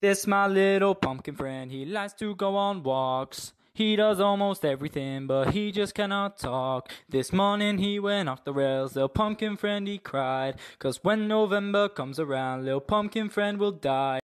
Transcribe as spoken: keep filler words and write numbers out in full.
This my little pumpkin friend, he likes to go on walks. He does almost everything, but he just cannot talk. This morning he went off the rails, little pumpkin friend he cried. 'Cause when November comes around, little pumpkin friend will die.